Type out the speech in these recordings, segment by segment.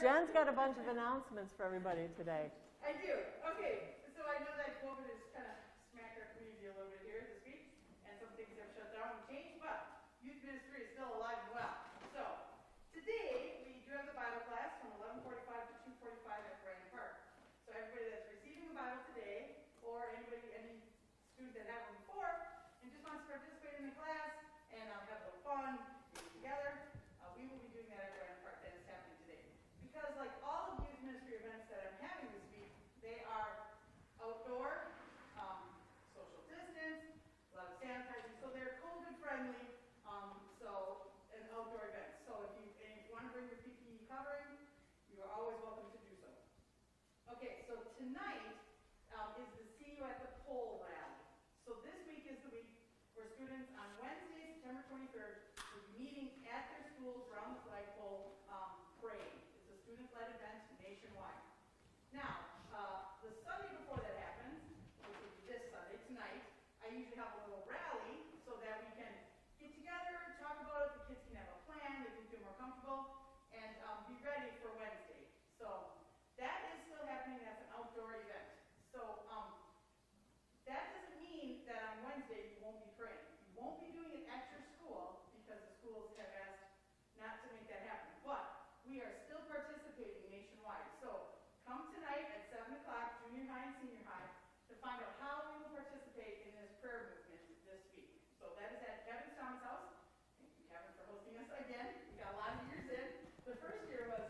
Jen's got a bunch of announcements for everybody today. I do. Okay, so I know that COVID has kind of smacked our community a little bit here this week, and some things have shut down and changed, but youth ministry is still alive and well. So today we do have the Bible class from 11:45 to 2:45 at Grand Park. So everybody that's receiving the Bible today, or any student that had one before, and just wants to participate in the class and have a little fun, get together, we will be doing that at Grand Park. That is happening today. Because like all of the youth ministry events that I'm having this week, they are outdoor, social distance, a lot of sanitizing, so they're COVID friendly, and outdoor events. So if you want to bring your PPE covering, you are always welcome to do so. Okay, so tonight is the See You at the Pole rally. So this week is the week where students on Wednesday, September 23rd, will be meeting at their schools around the flagpole parade. It's a student-led event nationwide. Now, the Sunday before that happens, which will be this Sunday, tonight, I usually have a little rally so that we can get together, talk about it, the kids can have a plan, they can feel more comfortable, and be ready for Wednesday. So that is still happening. That's an outdoor event. So that doesn't mean that on Wednesday you won't be praying. You won't be doing it at your school because the schools have asked not to make that happen. But we are still participating nationwide. So come tonight at 7 o'clock, junior high and senior high, to find out how we will participate in this prayer movement this week. So that is at Kevin Thomas' house. Thank you, Kevin, for hosting us again. We got a lot of years in. The first year was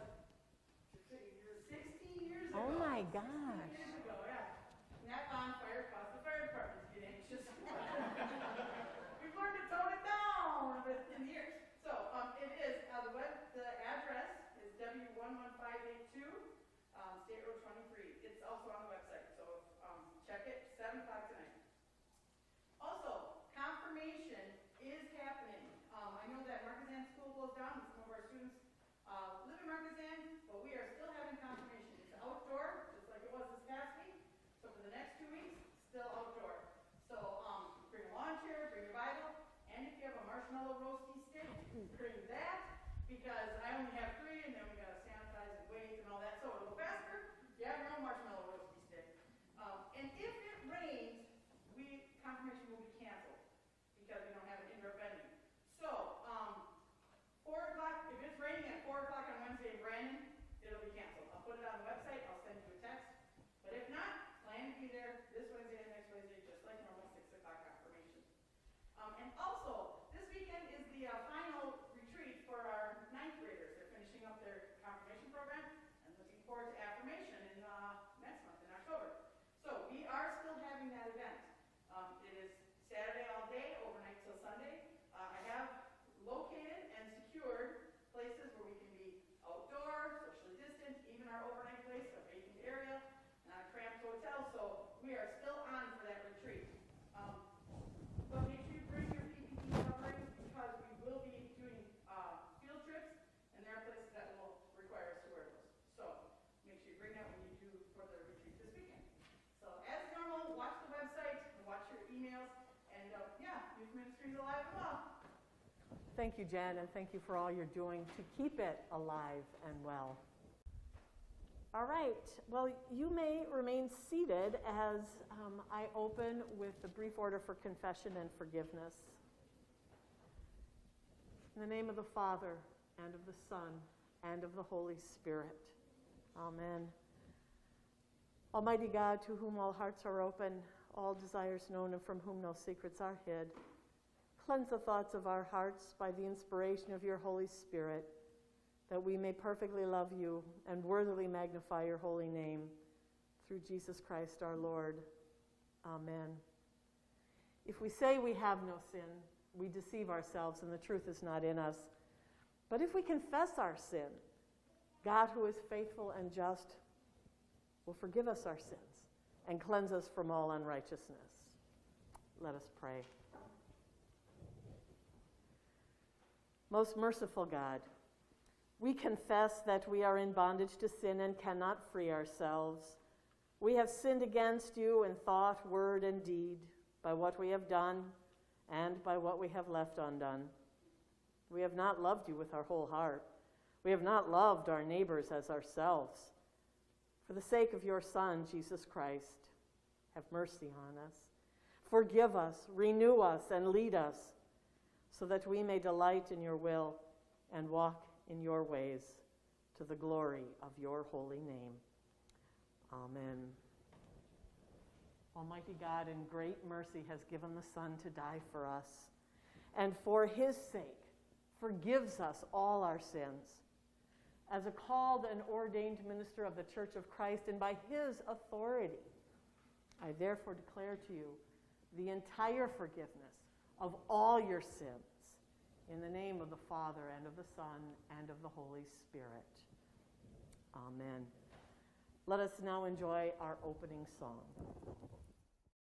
16 years ago. Oh my gosh. 16 years ago, yeah. And that bonfire caused the fire department to get anxious. We've learned to tone it down in the years. So it is, the address is W11582, State Road 23. It's also on the website, so check it, 7 o'clock tonight. Also, confirmation is happening. I know that Marquezan School goes down, and some of our students live in Marquezan, but we are still having confirmation. It's outdoor, just like it was this past week. So for the next 2 weeks, still outdoor. So bring a lawn chair, bring your Bible, and if you have a marshmallow roasty stick, bring that, because I only have 3, and then we gotta sanitize and wait and all that. So it'll go faster. You have your own marshmallow roasty stick. And if it rains, confirmation will be canceled because we don't have an indoor venue. So 4 o'clock, if it's raining at 4 o'clock on Wednesday in Brandon, it'll be canceled. I'll put it on the website. I'll send you a text. But if not, plan to be there this Wednesday and next Wednesday, just like normal, 6 o'clock confirmation. And also, this weekend is the final retreat for our 9th graders. They're finishing up their confirmation program and looking forward to affirmation in next month in October. So we are still having that event. It is Saturday all day, overnight till Sunday. I have located and secured places where we can be outdoor, socially distant, even our overnight place, our vacant area, not a cramped hotel. So we are still on for that retreat. But make sure you bring your PPE covering because we will be doing field trips, and there are places that will require us to wear those. So make sure you bring that when you do for the retreat this weekend. So as normal, watch the website, watch your emails, and youth ministry is alive and well. Thank you, Jen, and thank you for all you're doing to keep it alive and well. All right, well, you may remain seated as I open with the brief order for confession and forgiveness. In the name of the Father, and of the Son, and of the Holy Spirit. Amen. Almighty God, to whom all hearts are open, all desires known, and from whom no secrets are hid, cleanse the thoughts of our hearts by the inspiration of your Holy Spirit, that we may perfectly love you and worthily magnify your holy name, through Jesus Christ our Lord. Amen. If we say we have no sin, we deceive ourselves and the truth is not in us. But if we confess our sin, God, who is faithful and just, will forgive us our sins and cleanse us from all unrighteousness. Let us pray. Most merciful God, we confess that we are in bondage to sin and cannot free ourselves. We have sinned against you in thought, word, and deed, by what we have done and by what we have left undone. We have not loved you with our whole heart. We have not loved our neighbors as ourselves. For the sake of your Son, Jesus Christ, have mercy on us. Forgive us, renew us, and lead us, so that we may delight in your will and walk in your ways to the glory of your holy name. Amen. Almighty God, in great mercy, has given the Son to die for us, and for his sake forgives us all our sins. As a called and ordained minister of the Church of Christ, and by his authority, I therefore declare to you the entire forgiveness of all your sins, in the name of the Father, and of the Son, and of the Holy Spirit. Amen. Let us now enjoy our opening song.